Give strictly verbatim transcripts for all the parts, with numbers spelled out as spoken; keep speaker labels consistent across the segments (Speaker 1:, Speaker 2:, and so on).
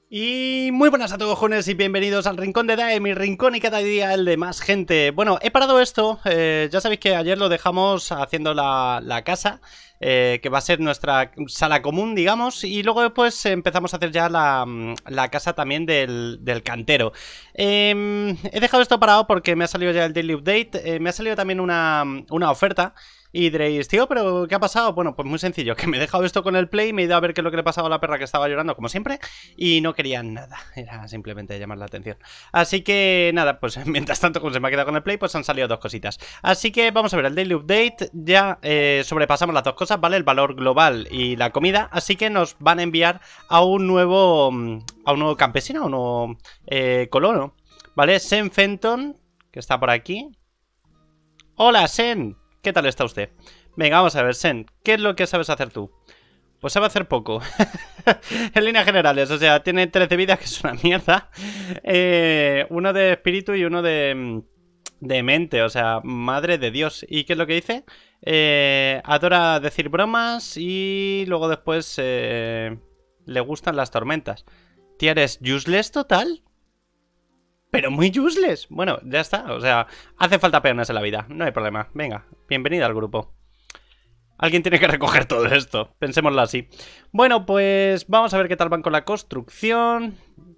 Speaker 1: Y muy buenas a todos, jóvenes, y bienvenidos al Rincón de Dae, mi rincón y cada día el de más gente. Bueno, he parado esto, eh, ya sabéis que ayer lo dejamos haciendo la, la casa, eh, que va a ser nuestra sala común, digamos, y luego después empezamos a hacer ya la, la casa también del, del cantero. Eh, he dejado esto parado porque me ha salido ya el Daily Update, eh, me ha salido también una, una oferta. Y diréis, tío, ¿pero qué ha pasado? Bueno, pues muy sencillo, que me he dejado esto con el Play, me he ido a ver qué es lo que le pasaba a la perra que estaba llorando, como siempre, y no querían nada, era simplemente llamar la atención. Así que nada, pues mientras tanto, como se me ha quedado con el Play, pues han salido dos cositas. Así que vamos a ver el Daily Update, ya eh, sobrepasamos las dos cosas, ¿vale? El valor global y la comida, así que nos van a enviar a un nuevo, a un nuevo campesino, a un nuevo eh, colono, ¿vale? Sen Fenton, que está por aquí. Hola, Sen. ¿Qué tal está usted? Venga, vamos a ver, Sen, ¿qué es lo que sabes hacer tú? Pues sabe hacer poco. En líneas generales, o sea, tiene trece vidas, que es una mierda. Eh, uno de espíritu y uno de, de mente, o sea, madre de Dios. ¿Y qué es lo que dice? Eh, adora decir bromas y luego después eh, le gustan las tormentas. Tía, ¿eres useless total? Pero muy useless. Bueno, ya está. O sea, hace falta peones en la vida. No hay problema. Venga, bienvenida al grupo. Alguien tiene que recoger todo esto. Pensémoslo así. Bueno, pues vamos a ver qué tal van con la construcción.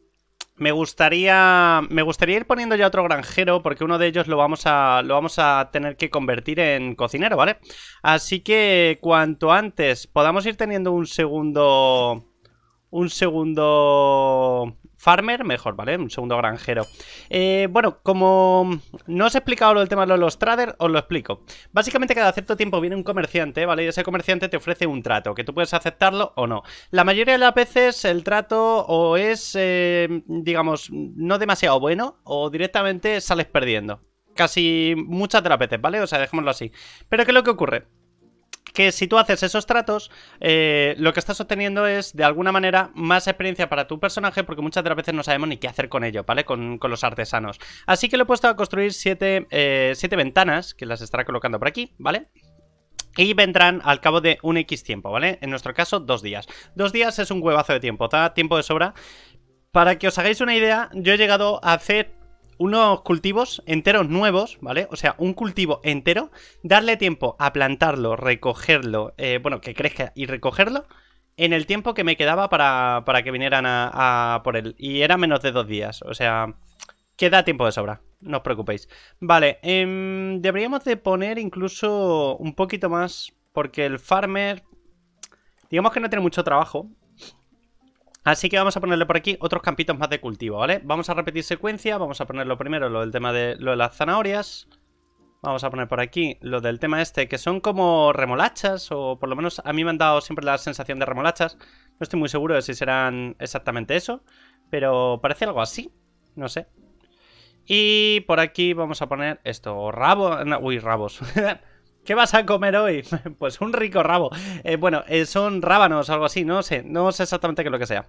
Speaker 1: Me gustaría... Me gustaría ir poniendo ya otro granjero, porque uno de ellos lo vamos a, lo vamos a tener que convertir en cocinero, ¿vale? Así que cuanto antes podamos ir teniendo un segundo... Un segundo... farmer, mejor, ¿vale? Un segundo granjero. Eh, bueno, como no os he explicado lo del tema de los traders, os lo explico. Básicamente cada cierto tiempo viene un comerciante, ¿vale? Y ese comerciante te ofrece un trato, que tú puedes aceptarlo o no. La mayoría de las veces el trato o es, eh, digamos, no demasiado bueno, o directamente sales perdiendo. Casi muchas de las veces, ¿vale? O sea, dejémoslo así. Pero ¿qué es lo que ocurre? Que si tú haces esos tratos, eh, lo que estás obteniendo es, de alguna manera, más experiencia para tu personaje, porque muchas de las veces no sabemos ni qué hacer con ello, ¿vale? Con, con los artesanos. Así que lo he puesto a construir siete, eh, siete ventanas, que las estará colocando por aquí, ¿vale? Y vendrán al cabo de un X tiempo, ¿vale? En nuestro caso, dos días. Dos días es un huevazo de tiempo, da tiempo de sobra. Para que os hagáis una idea, yo he llegado a hacer unos cultivos enteros nuevos, ¿vale? O sea, un cultivo entero, darle tiempo a plantarlo, recogerlo, eh, bueno, que crezca y recogerlo en el tiempo que me quedaba para, para que vinieran a, a por él. Y era menos de dos días, o sea, queda tiempo de sobra, no os preocupéis. Vale, eh, deberíamos de poner incluso un poquito más, porque el farmer, digamos que no tiene mucho trabajo. Así que vamos a ponerle por aquí otros campitos más de cultivo, ¿vale? Vamos a repetir secuencia, vamos a ponerlo primero, lo del tema de, lo de las zanahorias. Vamos a poner por aquí lo del tema este, que son como remolachas, o por lo menos a mí me han dado siempre la sensación de remolachas. No estoy muy seguro de si serán exactamente eso, pero parece algo así, no sé. Y por aquí vamos a poner esto, rabo... No, uy, rabos. ¿Qué vas a comer hoy? Pues un rico rabo. Eh, bueno, eh, son rábanos o algo así, no sé. No sé exactamente qué es lo que sea.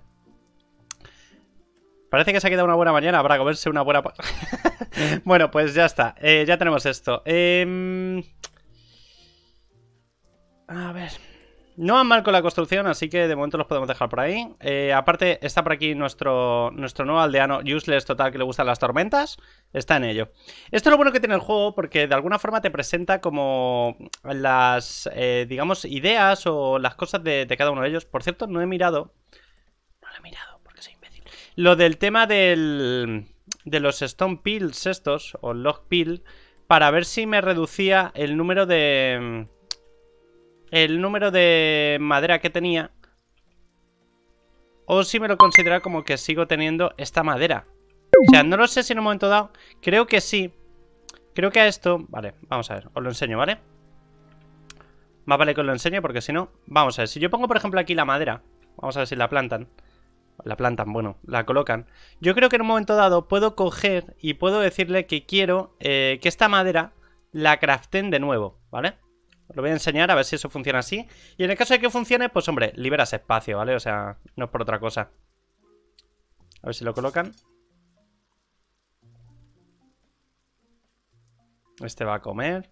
Speaker 1: Parece que se ha quedado una buena mañana para comerse una buena... Bueno, pues ya está. Eh, ya tenemos esto. Eh... A ver... No van mal con la construcción, así que de momento los podemos dejar por ahí. Eh, aparte, está por aquí nuestro, nuestro nuevo aldeano useless total que le gustan las tormentas. Está en ello. Esto es lo bueno que tiene el juego, porque de alguna forma te presenta como las, eh, digamos, ideas o las cosas de, de cada uno de ellos. Por cierto, no he mirado... No lo he mirado, porque soy imbécil. Lo del tema del, de los stone pills estos, o log pill, para ver si me reducía el número de... el número de madera que tenía, o si me lo considera como que sigo teniendo esta madera. O sea, no lo sé si en un momento dado. Creo que sí. Creo que a esto... Vale, vamos a ver, os lo enseño, ¿vale? Más vale que os lo enseñe, porque si no... Vamos a ver, si yo pongo por ejemplo aquí la madera, vamos a ver si la plantan. La plantan, bueno, la colocan. Yo creo que en un momento dado puedo coger y puedo decirle que quiero eh, que esta madera la craften de nuevo, ¿vale? Os lo voy a enseñar a ver si eso funciona así. Y en el caso de que funcione, pues hombre, liberas espacio, ¿vale? O sea, no es por otra cosa. A ver si lo colocan. Este va a comer.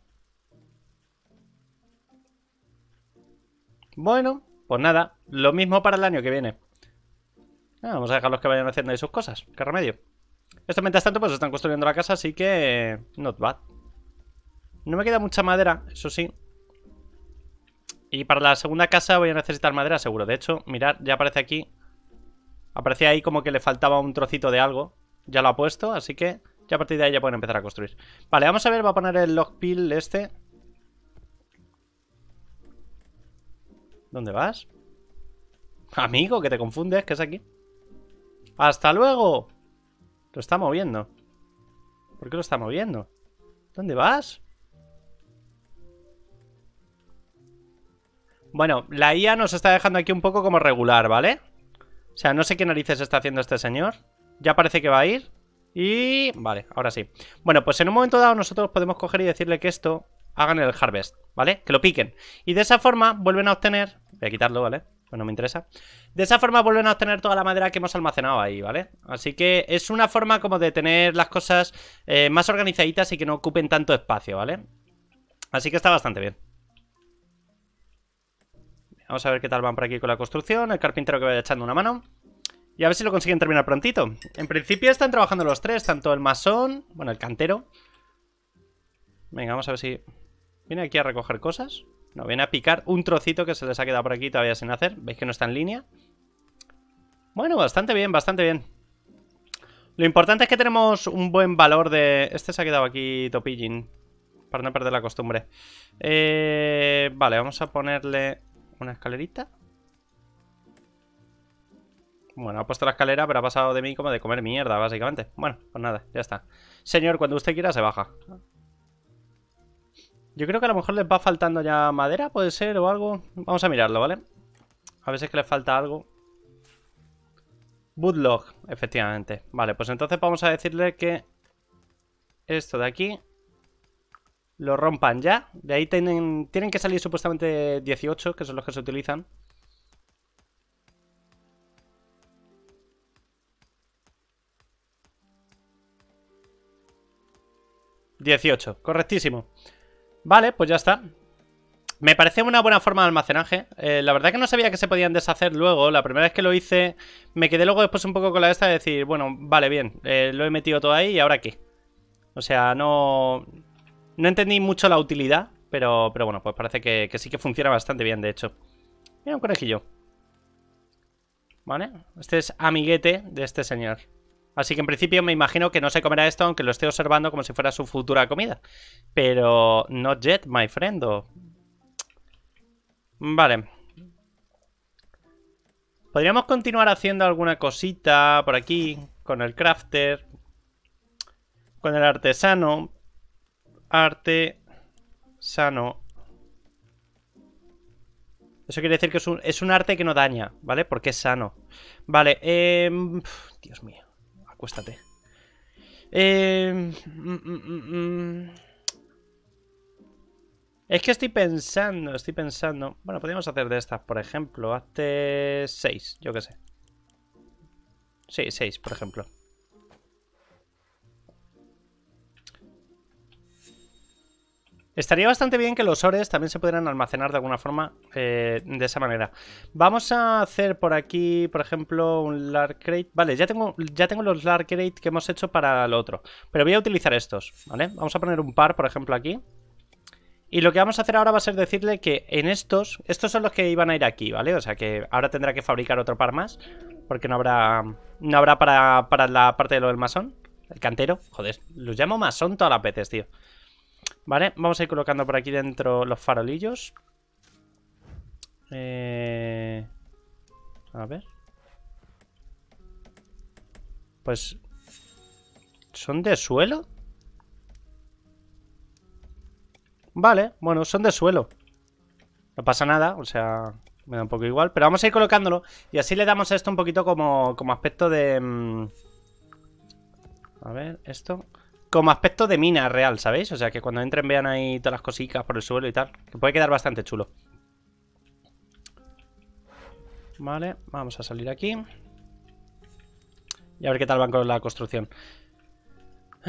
Speaker 1: Bueno, pues nada, lo mismo para el año que viene. Ah, vamos a dejarlos que vayan haciendo ahí sus cosas. ¿Qué remedio? Esto mientras tanto pues están construyendo la casa, así que... not bad. No me queda mucha madera, eso sí. Y para la segunda casa voy a necesitar madera seguro. De hecho, mirad, ya aparece aquí. Aparecía ahí como que le faltaba un trocito de algo. Ya lo ha puesto, así que ya a partir de ahí ya pueden empezar a construir. Vale, vamos a ver, va a poner el log pile este. ¿Dónde vas? Amigo, que te confundes, que es aquí. ¡Hasta luego! Lo está moviendo. ¿Por qué lo está moviendo? ¿Dónde vas? Bueno, la I A nos está dejando aquí un poco como regular, ¿vale? O sea, no sé qué narices está haciendo este señor. Ya parece que va a ir. Y... vale, ahora sí. Bueno, pues en un momento dado nosotros podemos coger y decirle que esto hagan el harvest, ¿vale? Que lo piquen. Y de esa forma vuelven a obtener... voy a quitarlo, ¿vale? Pues no me interesa. De esa forma vuelven a obtener toda la madera que hemos almacenado ahí, ¿vale? Así que es una forma como de tener las cosas eh, más organizaditas y que no ocupen tanto espacio, ¿vale? Así que está bastante bien. Vamos a ver qué tal van por aquí con la construcción. El carpintero que vaya echando una mano. Y a ver si lo consiguen terminar prontito. En principio están trabajando los tres. Tanto el masón, bueno, el cantero. Venga, vamos a ver si... ¿viene aquí a recoger cosas? No, viene a picar un trocito que se les ha quedado por aquí todavía sin hacer. ¿Veis que no está en línea? Bueno, bastante bien, bastante bien. Lo importante es que tenemos un buen valor de... este se ha quedado aquí topillín. Para no perder la costumbre. Eh... Vale, vamos a ponerle... una escalerita. Bueno, ha puesto la escalera, pero ha pasado de mí como de comer mierda, básicamente. Bueno, pues nada, ya está. Señor, cuando usted quiera se baja. Yo creo que a lo mejor les va faltando ya madera, puede ser, o algo. Vamos a mirarlo, ¿vale? A veces que les falta algo. Woodlog, efectivamente. Vale, pues entonces vamos a decirle que esto de aquí lo rompan ya. De ahí tienen, tienen que salir supuestamente dieciocho, que son los que se utilizan. dieciocho, correctísimo. Vale, pues ya está. Me parece una buena forma de almacenaje. eh, La verdad que no sabía que se podían deshacer luego. La primera vez que lo hice me quedé luego después un poco con la esta de decir, bueno, vale, bien, eh, lo he metido todo ahí y ahora qué. O sea, no... no entendí mucho la utilidad. Pero, pero bueno, pues parece que, que sí que funciona bastante bien, de hecho. Mira, un conejillo. Vale, este es amiguete de este señor. Así que en principio me imagino que no se comerá esto, aunque lo esté observando como si fuera su futura comida. Pero... not yet, my friend. O... vale. Podríamos continuar haciendo alguna cosita por aquí. Con el crafter. Con el artesano. Artesano. Eso quiere decir que es un, es un arte que no daña, ¿vale? Porque es sano. Vale, eh... Dios mío. Acuéstate. Eh... Mm, mm, mm. Es que estoy pensando, estoy pensando... bueno, podríamos hacer de estas, por ejemplo. Hazte seis, yo qué sé. Sí, seis, por ejemplo. Estaría bastante bien que los ores también se pudieran almacenar de alguna forma eh, de esa manera. Vamos a hacer por aquí, por ejemplo, un large crate. Vale, ya tengo, ya tengo los large crate que hemos hecho para lo otro. Pero voy a utilizar estos, ¿vale? Vamos a poner un par, por ejemplo, aquí. Y lo que vamos a hacer ahora va a ser decirle que en estos... estos son los que iban a ir aquí, ¿vale? O sea que ahora tendrá que fabricar otro par más. Porque no habrá... no habrá para, para la parte de lo del masón. El cantero. Joder, los llamo masón todas las veces, tío. Vale, vamos a ir colocando por aquí dentro los farolillos. Eh... A ver. Pues... ¿son de suelo? Vale, bueno, son de suelo. No pasa nada, o sea... me da un poco igual, pero vamos a ir colocándolo. Y así le damos a esto un poquito como, como aspecto de... Mmm... A ver, esto... como aspecto de mina real, ¿sabéis? O sea, que cuando entren vean ahí todas las cositas por el suelo y tal. Que puede quedar bastante chulo. Vale, vamos a salir aquí. Y a ver qué tal van con la construcción.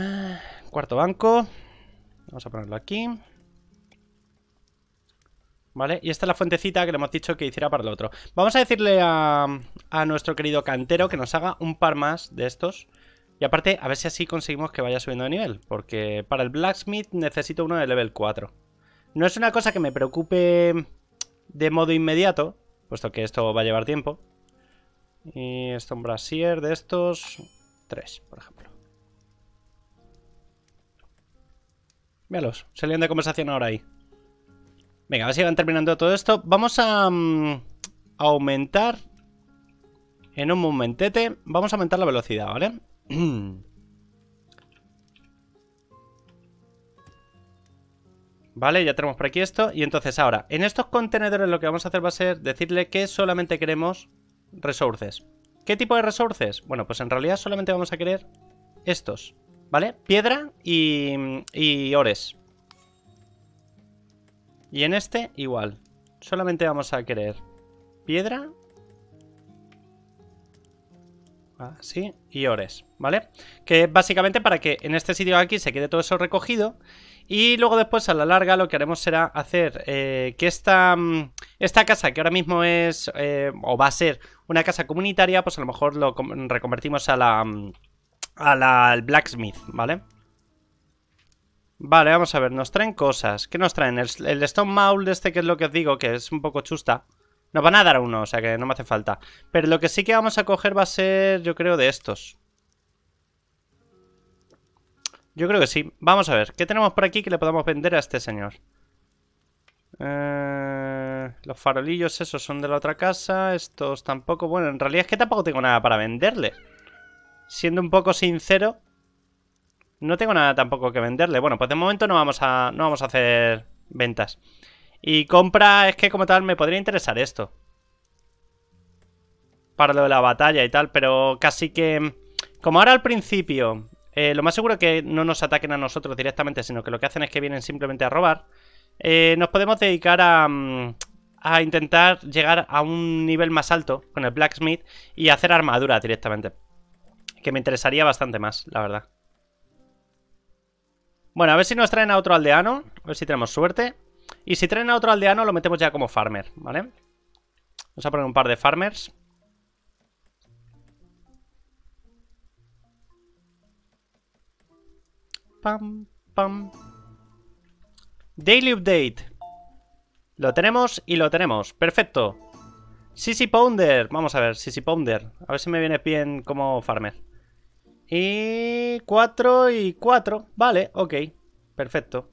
Speaker 1: Cuarto banco. Vamos a ponerlo aquí. ¿Vale? Y esta es la fuentecita que le hemos dicho que hiciera para el otro. Vamos a decirle a, a nuestro querido cantero que nos haga un par más de estos. Y aparte, a ver si así conseguimos que vaya subiendo de nivel. Porque para el blacksmith necesito uno de level cuatro. No es una cosa que me preocupe de modo inmediato, puesto que esto va a llevar tiempo. Y esto un brasier de estos... tres, por ejemplo. Míralos, salían de conversación ahora ahí. Venga, a ver si van terminando todo esto. Vamos a, um, a aumentar en un momentete. Vamos a aumentar la velocidad, ¿vale? Vale, ya tenemos por aquí esto. Y entonces ahora, en estos contenedores lo que vamos a hacer va a ser decirle que solamente queremos resources. ¿Qué tipo de resources? Bueno, pues en realidad solamente vamos a querer estos, ¿vale? Piedra y, y ores. Y en este, igual. Solamente vamos a querer piedra. Así. Y ores, ¿vale? Que básicamente para que en este sitio aquí se quede todo eso recogido. Y luego después a la larga lo que haremos será hacer eh, que esta, esta casa que ahora mismo es, eh, o va a ser una casa comunitaria, pues a lo mejor lo reconvertimos a la, a la al blacksmith, ¿vale? Vale, vamos a ver, nos traen cosas. ¿Qué nos traen? El, el Stone Maul este, que es lo que os digo, que es un poco chusta. Nos van a dar uno, o sea que no me hace falta. Pero lo que sí que vamos a coger va a ser, yo creo, de estos. Yo creo que sí. Vamos a ver, ¿qué tenemos por aquí que le podamos vender a este señor? Eh, los farolillos esos son de la otra casa. Estos tampoco. Bueno, en realidad es que tampoco tengo nada para venderle. Siendo un poco sincero, no tengo nada tampoco que venderle. Bueno, pues de momento no vamos a, no vamos a hacer ventas. Y compra, es que como tal me podría interesar esto. Para lo de la batalla y tal, pero casi que... Como ahora al principio, eh, lo más seguro es que no nos ataquen a nosotros directamente, sino que lo que hacen es que vienen simplemente a robar. Eh, nos podemos dedicar a, a intentar llegar a un nivel más alto con el blacksmith y hacer armadura directamente. Que me interesaría bastante más, la verdad. Bueno, a ver si nos traen a otro aldeano. A ver si tenemos suerte. Y si traen a otro aldeano lo metemos ya como farmer, ¿vale? Vamos a poner un par de farmers. Pam, pam. Daily update. Lo tenemos y lo tenemos. Perfecto. Sissy Pounder. Vamos a ver, Sissy Pounder. A ver si me viene bien como farmer. Y cuatro y cuatro. Vale, ok. Perfecto.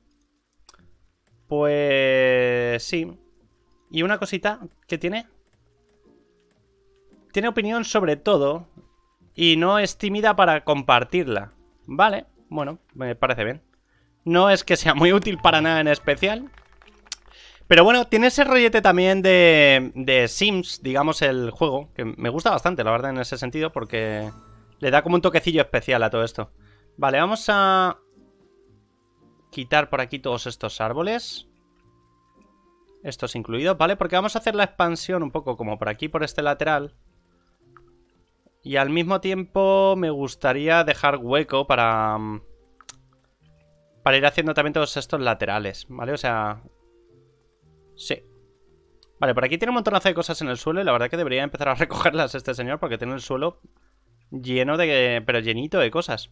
Speaker 1: Pues sí. Y una cosita que tiene. Tiene opinión sobre todo. Y no es tímida para compartirla. Vale, bueno, me parece bien. No es que sea muy útil para nada en especial. Pero bueno, tiene ese rollete también de, de Sims, digamos, el juego. Que me gusta bastante, la verdad, en ese sentido. Porque le da como un toquecillo especial a todo esto. Vale, vamos a quitar por aquí todos estos árboles. Estos incluidos, ¿vale? Porque vamos a hacer la expansión un poco como por aquí, por este lateral. Y al mismo tiempo me gustaría dejar hueco para... Para ir haciendo también todos estos laterales, ¿vale? O sea... Sí. Vale, por aquí tiene un montonazo de cosas en el suelo y la verdad que debería empezar a recogerlas este señor porque tiene el suelo lleno de... pero llenito de cosas.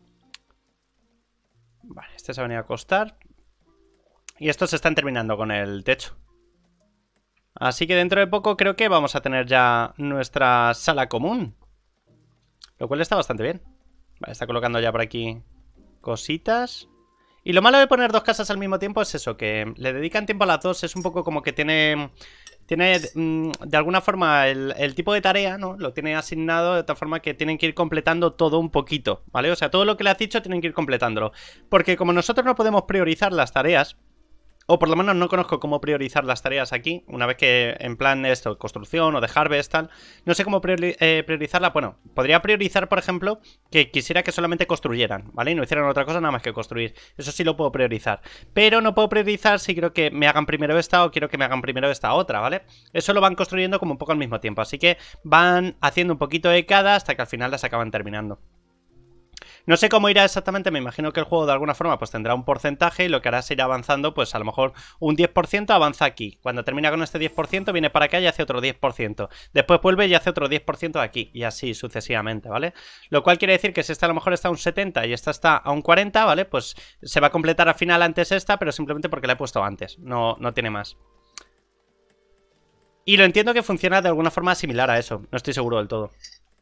Speaker 1: Vale, este se ha venido a acostar. Y estos se están terminando con el techo. Así que dentro de poco creo que vamos a tener ya nuestra sala común. Lo cual está bastante bien. Vale, está colocando ya por aquí cositas. Y lo malo de poner dos casas al mismo tiempo es eso, que le dedican tiempo a las dos. Es un poco como que tiene... Tiene de alguna forma el, el tipo de tarea, ¿no? Lo tiene asignado de tal forma que tienen que ir completando todo un poquito, ¿vale? O sea, todo lo que le has dicho tienen que ir completándolo. Porque como nosotros no podemos priorizar las tareas... O por lo menos no conozco cómo priorizar las tareas aquí. Una vez que en plan esto, construcción o de harvest tal. No sé cómo priori eh, priorizarla. Bueno, podría priorizar, por ejemplo, que quisiera que solamente construyeran, ¿vale? Y no hicieran otra cosa nada más que construir. Eso sí lo puedo priorizar. Pero no puedo priorizar si quiero que me hagan primero esta o quiero que me hagan primero esta otra, ¿vale? Eso lo van construyendo como un poco al mismo tiempo. Así que van haciendo un poquito de cada hasta que al final las acaban terminando. No sé cómo irá exactamente, me imagino que el juego de alguna forma pues tendrá un porcentaje y lo que hará es ir avanzando, pues a lo mejor un diez por ciento avanza aquí. Cuando termina con este diez por ciento viene para acá y hace otro diez por ciento. Después vuelve y hace otro diez por ciento aquí y así sucesivamente, ¿vale? Lo cual quiere decir que si esta a lo mejor está a un setenta y esta está a un cuarenta, ¿vale? Pues se va a completar al final antes esta, pero simplemente porque la he puesto antes, no, no tiene más. Y lo entiendo que funciona de alguna forma similar a eso, no estoy seguro del todo.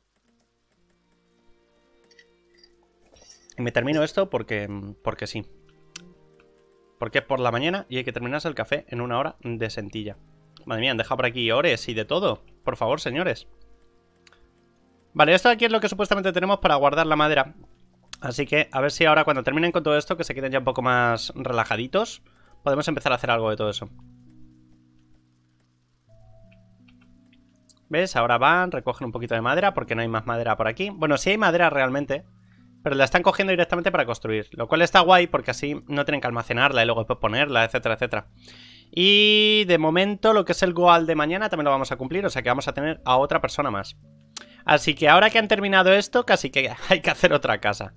Speaker 1: Y me termino esto porque, porque sí. Porque es por la mañana y hay que terminarse el café en una hora de sentilla. Madre mía, han dejado por aquí ores y de todo. Por favor, señores. Vale, esto aquí es lo que supuestamente tenemos para guardar la madera. Así que a ver si ahora cuando terminen con todo esto, que se queden ya un poco más relajaditos, podemos empezar a hacer algo de todo eso. ¿Ves? Ahora van, recogen un poquito de madera porque no hay más madera por aquí. Bueno, sí hay madera realmente, pero la están cogiendo directamente para construir. Lo cual está guay porque así no tienen que almacenarla y luego después ponerla, etcétera, etcétera. Y de momento lo que es el goal de mañana también lo vamos a cumplir. O sea que vamos a tener a otra persona más. Así que ahora que han terminado esto, casi que hay que hacer otra casa.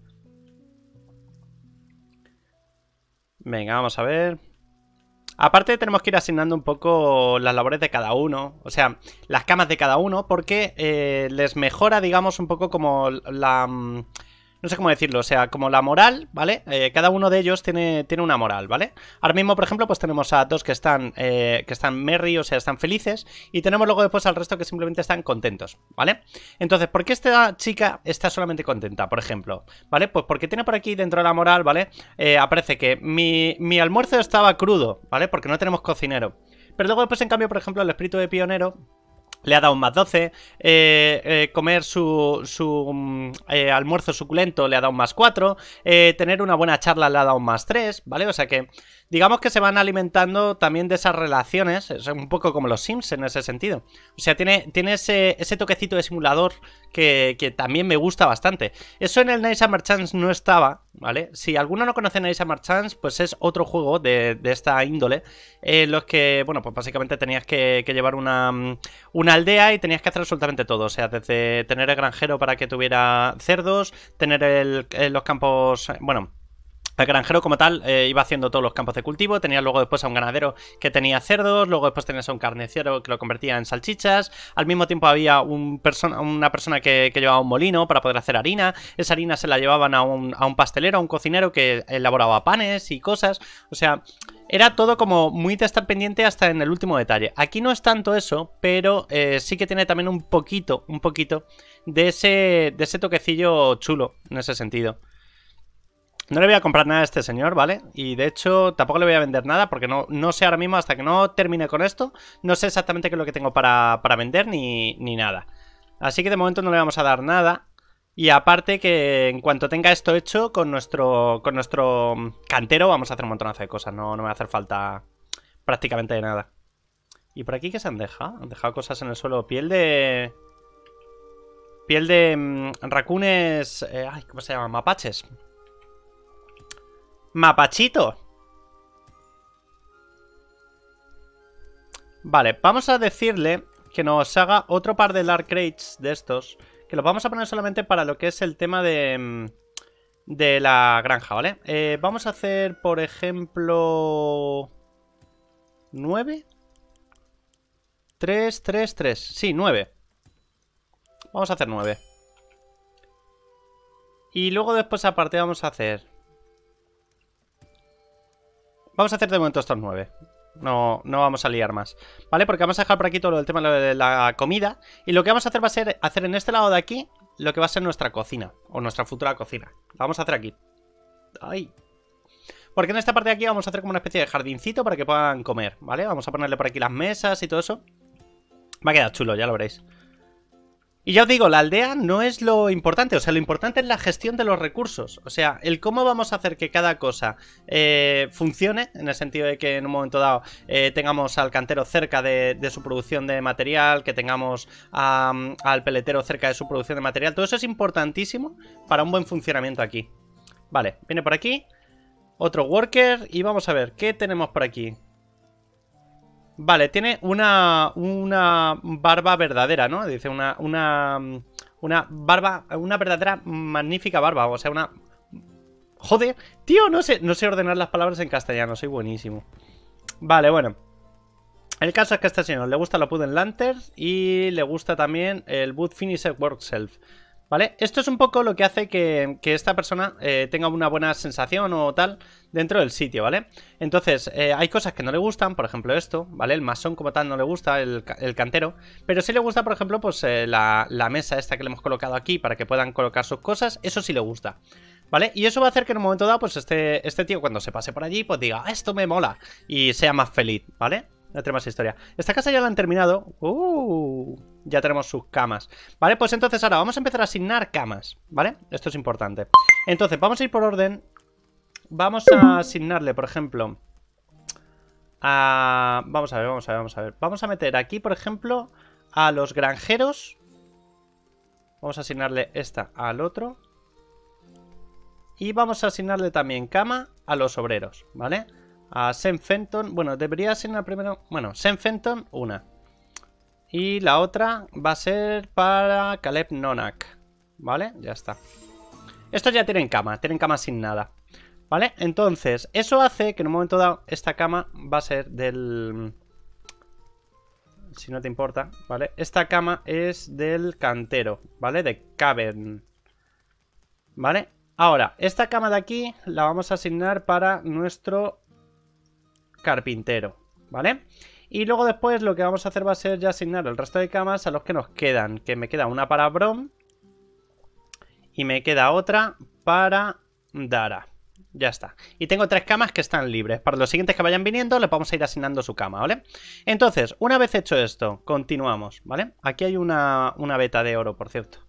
Speaker 1: Venga, vamos a ver. Aparte tenemos que ir asignando un poco las labores de cada uno. O sea, las camas de cada uno. Porque eh, les mejora, digamos, un poco como la... No sé cómo decirlo, o sea, como la moral, ¿vale? Eh, cada uno de ellos tiene, tiene una moral, ¿vale? Ahora mismo, por ejemplo, pues tenemos a dos que están, eh, que están merry, o sea, están felices. Y tenemos luego después al resto que simplemente están contentos, ¿vale? Entonces, ¿por qué esta chica está solamente contenta, por ejemplo? ¿Vale? Pues porque tiene por aquí dentro de la moral, ¿vale? Eh, aparece que mi, mi almuerzo estaba crudo, ¿vale? Porque no tenemos cocinero. Pero luego después, en cambio, por ejemplo, el espíritu de pionero le ha dado un más doce, eh, eh, comer su, su eh, almuerzo suculento le ha dado un más cuatro, eh, tener una buena charla le ha dado un más tres, ¿vale? O sea que digamos que se van alimentando también de esas relaciones, es un poco como los Sims en ese sentido. O sea, tiene, tiene ese, ese toquecito de simulador que, que también me gusta bastante. Eso en el Night Summer Chance no estaba, ¿vale? Si alguno no conoce Night Summer Chance, pues es otro juego de, de esta índole, en los que, bueno, pues básicamente tenías que, que llevar una, una aldea y tenías que hacer absolutamente todo. O sea, desde tener el granjero para que tuviera cerdos, tener el, los campos, bueno... El granjero como tal eh, iba haciendo todos los campos de cultivo, tenía luego después a un ganadero que tenía cerdos, luego después tenías a un carnicero que lo convertía en salchichas, al mismo tiempo había un persona, una persona que, que llevaba un molino para poder hacer harina, esa harina se la llevaban a un, a un pastelero, a un cocinero que elaboraba panes y cosas, o sea... Era todo como muy de estar pendiente hasta en el último detalle. Aquí no es tanto eso, pero eh, sí que tiene también un poquito, un poquito de ese, de ese toquecillo chulo en ese sentido. No le voy a comprar nada a este señor, ¿vale? Y de hecho tampoco le voy a vender nada porque no, no sé ahora mismo, hasta que no termine con esto, no sé exactamente qué es lo que tengo para, para vender ni, ni nada. Así que de momento no le vamos a dar nada. Y aparte que en cuanto tenga esto hecho, con nuestro, con nuestro cantero vamos a hacer un montonazo de cosas. No, no me va a hacer falta prácticamente de nada. ¿Y por aquí qué se han dejado? Han dejado cosas en el suelo. Piel de... Piel de mmm, racunes... Eh, ay, ¿cómo se llama? Mapaches. Mapachito. Vale, vamos a decirle que nos haga otro par de Lark Crates de estos, que los vamos a poner solamente para lo que es el tema de, de la granja, ¿vale? Eh, vamos a hacer, por ejemplo... ¿nueve? tres, tres, tres. Sí, nueve. Vamos a hacer nueve. Y luego después aparte vamos a hacer... Vamos a hacer de momento estos nueve. No, no vamos a liar más, ¿vale? Porque vamos a dejar por aquí todo el tema de la comida. Y lo que vamos a hacer va a ser hacer en este lado de aquí lo que va a ser nuestra cocina, o nuestra futura cocina. La vamos a hacer aquí. ¡Ay! Porque en esta parte de aquí vamos a hacer como una especie de jardincito para que puedan comer, ¿vale? Vamos a ponerle por aquí las mesas y todo eso. Va a quedar chulo, ya lo veréis. Y ya os digo, la aldea no es lo importante, o sea, lo importante es la gestión de los recursos. O sea, el cómo vamos a hacer que cada cosa eh, funcione, en el sentido de que en un momento dado eh, tengamos al cantero cerca de, de su producción de material, que tengamos a, al peletero cerca de su producción de material. Todo eso es importantísimo para un buen funcionamiento aquí. Vale, viene por aquí otro worker y vamos a ver, ¿qué tenemos por aquí? Vale, tiene una, una barba verdadera, ¿no? Dice una, una, una barba, una verdadera magnífica barba, o sea, una Joder, tío, no sé, no sé ordenar las palabras en castellano, soy buenísimo. Vale, bueno. El caso es que a este señor le gusta la Pudding Lanterns y le gusta también el Wood Finisher Workself. ¿Vale? Esto es un poco lo que hace que, que esta persona eh, tenga una buena sensación o tal dentro del sitio, ¿vale? Entonces, eh, hay cosas que no le gustan, por ejemplo esto, ¿vale? El masón como tal no le gusta, el, el cantero, pero sí le gusta, por ejemplo, pues eh, la, la mesa esta que le hemos colocado aquí para que puedan colocar sus cosas, eso sí le gusta, ¿vale? Y eso va a hacer que en un momento dado, pues este, este tío cuando se pase por allí, pues diga, ah, esto me mola, y sea más feliz, ¿vale? No tenemos más historia. Esta casa ya la han terminado. Uh, ya tenemos sus camas. Vale, pues entonces ahora vamos a empezar a asignar camas, ¿vale? Esto es importante. Entonces, vamos a ir por orden. Vamos a asignarle, por ejemplo, a... Vamos a ver, vamos a ver, vamos a ver. Vamos a meter aquí, por ejemplo, a los granjeros. Vamos a asignarle esta al otro. Y vamos a asignarle también cama a los obreros, ¿vale? A Sam Fenton, bueno, debería asignar primero. Bueno, Sam Fenton, una. Y la otra va a ser para Caleb Nonak, ¿vale? Ya está. Estos ya tienen cama, tienen cama sin nada, ¿vale? Entonces, eso hace que en un momento dado esta cama va a ser del... Si no te importa, ¿vale? Esta cama es del cantero, ¿vale? De Cavern, ¿vale? Ahora, esta cama de aquí la vamos a asignar para nuestro carpintero, ¿vale? Y luego después lo que vamos a hacer va a ser ya asignar el resto de camas a los que nos quedan. Que me queda una para Brom y me queda otra para Dara. Ya está. Y tengo tres camas que están libres. Para los siguientes que vayan viniendo les vamos a ir asignando su cama, ¿vale? Entonces, una vez hecho esto, continuamos, ¿vale? Aquí hay una, una veta de oro, por cierto.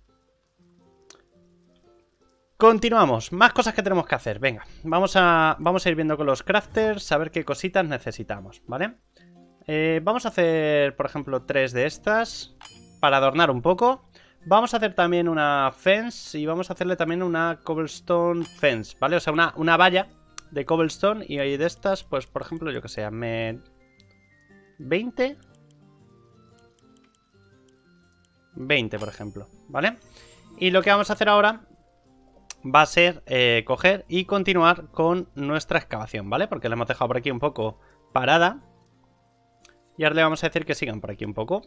Speaker 1: Continuamos, más cosas que tenemos que hacer. Venga, vamos a, vamos a ir viendo con los crafters, a ver qué cositas necesitamos, ¿vale? Eh, vamos a hacer, por ejemplo, tres de estas para adornar un poco. Vamos a hacer también una fence y vamos a hacerle también una cobblestone fence, ¿vale? O sea, una, una valla de cobblestone y de estas, pues, por ejemplo, yo que sé, me... veinte. veinte, por ejemplo, ¿vale? Y lo que vamos a hacer ahora va a ser eh, coger y continuar con nuestra excavación, ¿vale? Porque la hemos dejado por aquí un poco parada. Y ahora le vamos a decir que sigan por aquí un poco.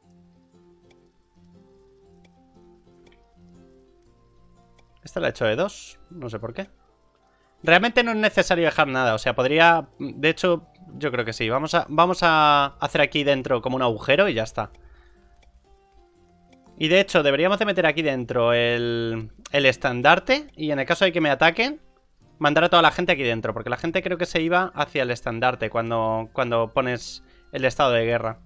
Speaker 1: Esta la he hecho de dos, no sé por qué. Realmente no es necesario dejar nada, o sea, podría... De hecho, yo creo que sí. Vamos a, vamos a hacer aquí dentro como un agujero y ya está. Y de hecho, deberíamos de meter aquí dentro el, el estandarte. Y en el caso de que me ataquen, mandar a toda la gente aquí dentro. Porque la gente creo que se iba hacia el estandarte cuando, cuando pones el estado de guerra.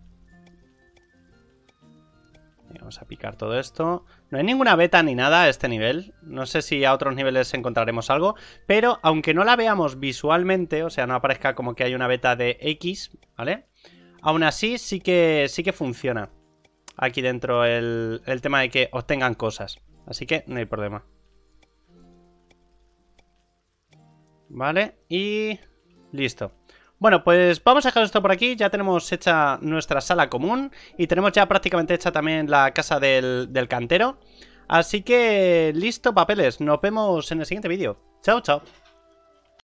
Speaker 1: Y vamos a picar todo esto. No hay ninguna beta ni nada a este nivel. No sé si a otros niveles encontraremos algo. Pero aunque no la veamos visualmente, o sea, no aparezca como que hay una beta de X, ¿vale? Aún así sí que, sí que funciona aquí dentro el, el tema de que obtengan cosas. Así que no hay problema. Vale, y listo. Bueno, pues vamos a dejar esto por aquí. Ya tenemos hecha nuestra sala común. Y tenemos ya prácticamente hecha también la casa del, del cantero. Así que listo, papeles. Nos vemos en el siguiente vídeo. Chao, chao.